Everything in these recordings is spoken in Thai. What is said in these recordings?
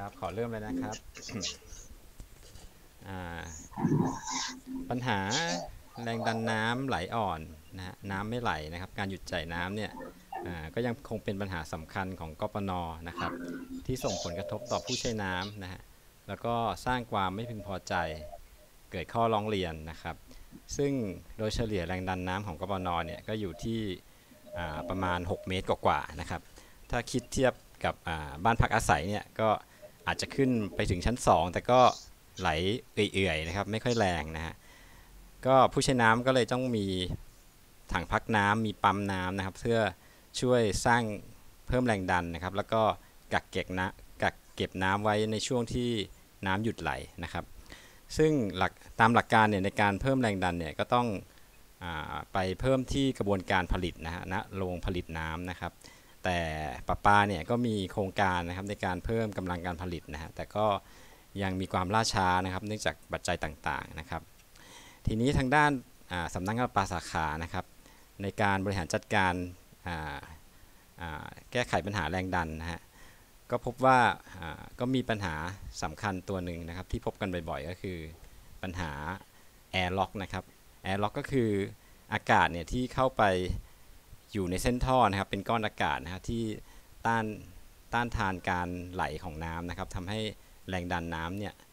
ครับขอเริ่มเลยนะครับอ่าปัญหาแรงดันน้ำไหลอ่อนนะฮะน้ำไม่ไหลนะครับการหยุดจ่ายน้ำเนี่ยก็ยังคงเป็นปัญหาสำคัญของกปนนะครับที่ส่งผลกระทบต่อผู้ใช้น้ำนะฮะแล้วก็สร้างความไม่พึงพอใจเกิดข้อร้องเรียนนะครับซึ่งโดยเฉลี่ยแรงดันน้ำของกปนเนี่ยก็อยู่ที่ประมาณ6เมตรกว่าๆนะครับถ้าคิดเทียบกับบ้านพักอาศัยเนี่ยก็อาจจะขึ้นไปถึงชั้น2แต่ก็ไหลเอื่อยๆนะครับไม่ค่อยแรงนะฮะก็ผู้ใช้น้ำก็เลยต้องมีถังพักน้ำมีปั๊มน้ำนะครับเพื่อช่วยสร้างเพิ่มแรงดันนะครับแล้วก็กักเก็บนะกักเก็บน้ำไว้ในช่วงที่น้ำหยุดไหลนะครับซึ่งตามหลักการเนี่ยในการเพิ่มแรงดันเนี่ยก็ต้องไปเพิ่มที่กระบวนการผลิตนะฮะณโรงผลิตน้ำนะครับแต่ประปาเนี่ยก็มีโครงการนะครับในการเพิ่มกำลังการผลิตนะฮะแต่ก็ยังมีความล่าช้านะครับเนื่องจากปัจจัยต่างๆนะครับทีนี้ทางด้านสำนักงานประปาสาขานะครับในการบริหารจัดการแก้ไขปัญหาแรงดันนะฮะก็พบว่าก็มีปัญหาสำคัญตัวหนึ่งนะครับที่พบกันบ่อยๆก็คือปัญหา Air Lock นะครับ Air Lock ก็คืออากาศเนี่ยที่เข้าไปอยู่ในเส้นท่อนะครับเป็นก้อนอากาศนะครับที่ต้านต้านทานการไหลของน้ำนะครับทำให้แรงดันน้ำเนี่ย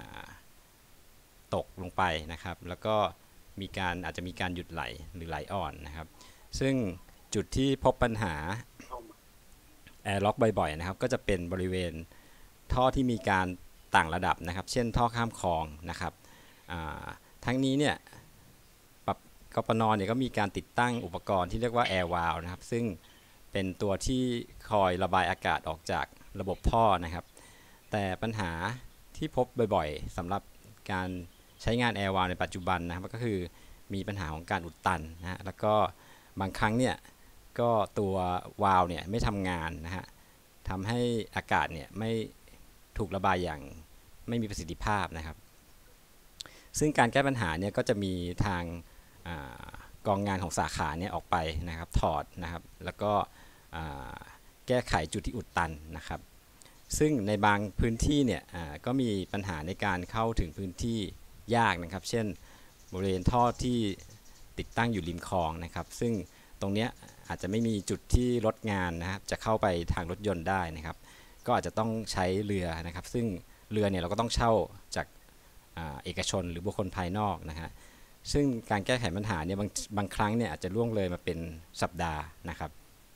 ตกลงไปนะครับแล้วก็อาจจะมีการหยุดไหลหรือไหลอ่อนนะครับซึ่งจุดที่พบปัญหาแอร์ล็อกบ่อยๆนะครับก็จะเป็นบริเวณท่อที่มีการต่างระดับนะครับเช่นท่อข้ามคลองนะครับทั้งนี้เนี่ยกปนเนี่ยก็มีการติดตั้งอุปกรณ์ที่เรียกว่า Air Valve นะครับซึ่งเป็นตัวที่คอยระบายอากาศออกจากระบบท่อนะครับแต่ปัญหาที่พบบ่อยๆสำหรับการใช้งาน Air Valve ในปัจจุบันนะครับก็คือมีปัญหาของการอุดตันนะฮะแล้วก็บางครั้งเนี่ยก็ตัววาล์วเนี่ยไม่ทำงานนะฮะทำให้อากาศเนี่ยไม่ถูกระบายอย่างไม่มีประสิทธิภาพนะครับซึ่งการแก้ปัญหาเนี่ยก็จะมีทางกองงานของสาขาเนี่ยออกไปนะครับถอดนะครับแล้วก็แก้ไขจุดที่อุดตันนะครับซึ่งในบางพื้นที่เนี่ยก็มีปัญหาในการเข้าถึงพื้นที่ยากนะครับเช่นบริเวณท่อที่ติดตั้งอยู่ริมคลองนะครับซึ่งตรงนี้อาจจะไม่มีจุดที่รถงานนะครับจะเข้าไปทางรถยนต์ได้นะครับก็อาจจะต้องใช้เรือนะครับซึ่งเรือเนี่ยเราก็ต้องเช่าจากเอกชนหรือบุคคลภายนอกนะฮะซึ่งการแก้ไขปัญหาเนี่ยบางครั้งเนี่ยอาจจะล่วงเลยมาเป็นสัปดาห์นะครับ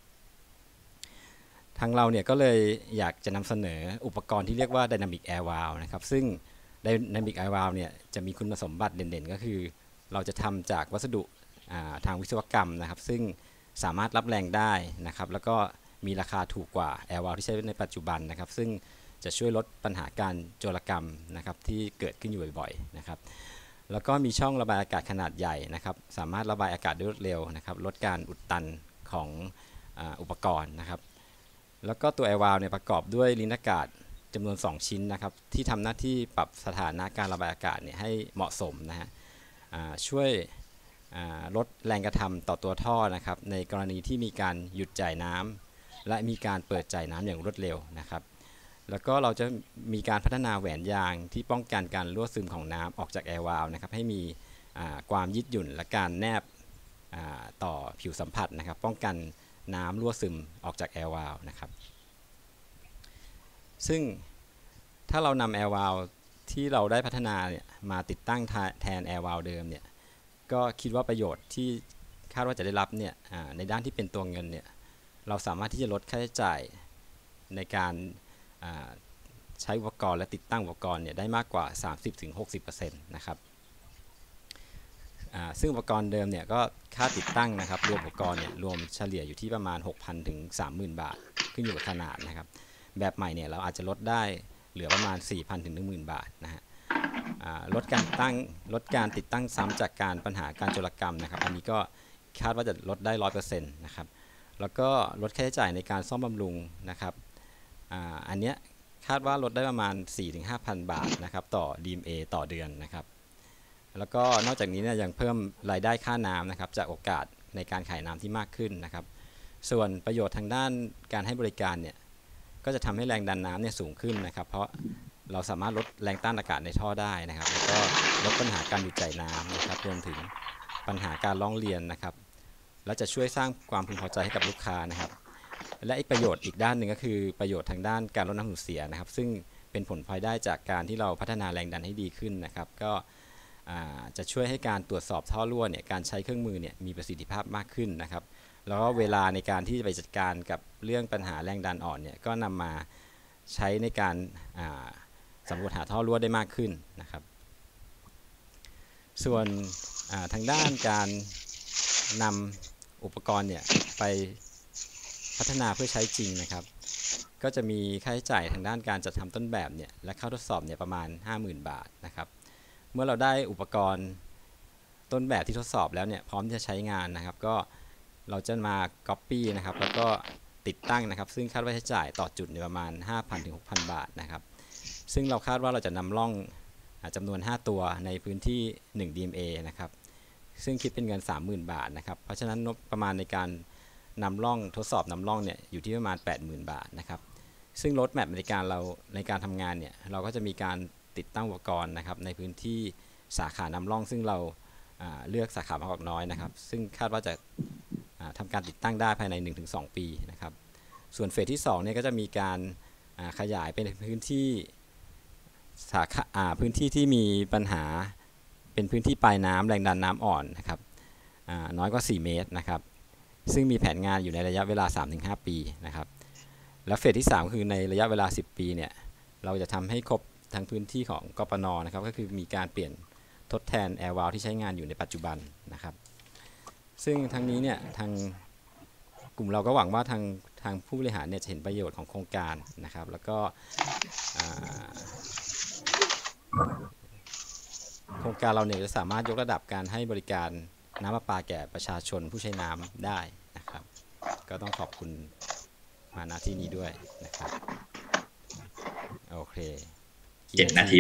ทางเราเนี่ยก็เลยอยากจะนำเสนออุปกรณ์ที่เรียกว่า Dynamic Air Valve นะครับซึ่ง Dynamic Air Valve เนี่ยจะมีคุณสมบัติเด่นๆก็คือเราจะทำจากวัสดุทางวิศวกรรมนะครับซึ่งสามารถรับแรงได้นะครับแล้วก็มีราคาถูกกว่า Air Valve ที่ใช้ในปัจจุบันนะครับซึ่งจะช่วยลดปัญหาการโจรกรรมนะครับที่เกิดขึ้นอยู่บ่อยๆนะครับแล้วก็มีช่องระบายอากาศขนาดใหญ่นะครับสามารถระบายอากาศได้รวดเร็วนะครับลดการอุดตันของอุปกรณ์นะครับแล้วก็ตัว Air Valve เนี่ยประกอบด้วยลิ้นอากาศจำนวน2ชิ้นนะครับที่ทำหน้าที่ปรับสถานะการระบายอากาศเนี่ยให้เหมาะสมนะฮะช่วยลดแรงกระทำต่อตัวท่อนะครับในกรณีที่มีการหยุดจ่ายน้ำและมีการเปิดจ่ายน้ำอย่างรวดเร็วนะครับแล้วก็เราจะมีการพัฒนาแหวนยางที่ป้องกันการรั่วซึมของน้ำออกจาก Air Valve นะครับให้มีความยืดหยุ่นและการแนบต่อผิวสัมผัสนะครับป้องกันน้ำรั่วซึมออกจาก Air Valve นะครับซึ่งถ้าเรานำ Air Valve ที่เราได้พัฒนาเนี่ยมาติดตั้งแทน Air Valve เดิมเนี่ยก็คิดว่าประโยชน์ที่คาดว่าจะได้รับเนี่ยในด้านที่เป็นตัวเงินเนี่ยเราสามารถที่จะลดค่าใช้จ่ายในการใช้อุปกรณ์และติดตั้งอุปกรณ์เนี่ยได้มากกว่า 30-60% นะครับซึ่งอุปกรณ์เดิมเนี่ยก็ค่าติดตั้งนะครับรวมอุปกรณ์เนี่ยรวมเฉลี่ยอยู่ที่ประมาณ 6,000 ถึง 30,000 บาทขึ้นอยู่กับขนาดนะครับแบบใหม่เนี่ยเราอาจจะลดได้เหลือประมาณ 4,000 ถึง 10,000 บาทนะฮะลดการติดตั้งซ้ำจากปัญหาการโจรกรรมนะครับอันนี้ก็คาดว่าจะลดได้ 100% นะครับแล้วก็ลดค่าใช้จ่ายในการซ่อมบำรุงนะครับอันเนี้ยคาดว่าลดได้ประมาณ 4-5,000 บาทนะครับต่อ DMA ต่อเดือนนะครับแล้วก็นอกจากนี้เนี่ยยังเพิ่มรายได้ค่าน้ำนะครับจากโอกาสในการขายน้ำที่มากขึ้นนะครับส่วนประโยชน์ทางด้านการให้บริการเนี่ยก็จะทำให้แรงดันน้ำเนี่ยสูงขึ้นนะครับเพราะเราสามารถลดแรงต้านอากาศในท่อได้นะครับแล้วก็ลดปัญหาการหยุดจ่ายน้ำนะครับรวมถึงปัญหาการร้องเรียนนะครับและจะช่วยสร้างความพึงพอใจให้กับลูกค้านะครับและอีกประโยชน์อีกด้านหนึ่งก็คือประโยชน์ทางด้านการลดน้ำสูญเสียนะครับซึ่งเป็นผลพลอยได้จากการที่เราพัฒนาแรงดันให้ดีขึ้นนะครับก็จะช่วยให้การตรวจสอบท่อรั่วเนี่ยการใช้เครื่องมือเนี่ยมีประสิทธิภาพมากขึ้นนะครับแล้วก็เวลาในการที่จะไปจัดการกับเรื่องปัญหาแรงดันอ่อนเนี่ยก็นำมาใช้ในการสำรวจหาท่อรั่วได้มากขึ้นนะครับส่วนทางด้านการนำอุปกรณ์เนี่ยไปพัฒนาเพื่อใช้จริงนะครับก็จะมีค่าใช้จ่ายทางด้านการจัดทำต้นแบบเนี่ยและเข้าทดสอบเนี่ยประมาณ 50,000 บาทนะครับเมื่อเราได้อุปกรณ์ต้นแบบที่ทดสอบแล้วเนี่ยพร้อมที่จะใช้งานนะครับก็เราจะมา Copy นะครับแล้วก็ติดตั้งนะครับซึ่งคาดว่าใช้จ่ายต่อจุดในประมาณ 5,000 ถึง 6,000 บาทนะครับซึ่งเราคาดว่าเราจะนำร่องจำนวน5ตัวในพื้นที่ 1 DMA นะครับซึ่งคิดเป็นเงิน 30,000 บาทนะครับเพราะฉะนั้นงบประมาณในการนำร่องทดสอบนำร่องเนี่ยอยู่ที่ประมาณ 80,000 บาทนะครับซึ่งรถแมพในการทำงานเนี่ยเราก็จะมีการติดตั้งอุปกรณ์นะครับในพื้นที่สาขานำร่องซึ่งเราเลือกสาขาบางกอกน้อยนะครับซึ่งคาดว่าจะทำการติดตั้งได้ภายใน 1-2 ปีนะครับส่วนเฟสที่2เนี่ยก็จะมีการขยายเป็นพื้นที่สาขาพื้นที่ที่มีปัญหาเป็นพื้นที่ปลายน้ำแรงดันน้ำอ่อนนะครับน้อยกว่า4 เมตรนะครับซึ่งมีแผนงานอยู่ในระยะเวลา 3-5 ปีนะครับแล้วเฟสที่3คือในระยะเวลา10 ปีเนี่ยเราจะทำให้ครบทั้งพื้นที่ของกปน.นะครับก็คือมีการเปลี่ยนทดแทนแอร์วาลที่ใช้งานอยู่ในปัจจุบันนะครับซึ่งทั้งนี้เนี่ยทางกลุ่มเราก็หวังว่าทางผู้บริหารเนี่ยจะเห็นประโยชน์ของโครงการนะครับแล้วก็โครงการเราเนี่ยจะสามารถยกระดับการให้บริการน้ำประปาแก่ประชาชนผู้ใช้น้ำได้นะครับก็ต้องขอบคุณมาณที่นี้ด้วยนะครับโอเค7 นาที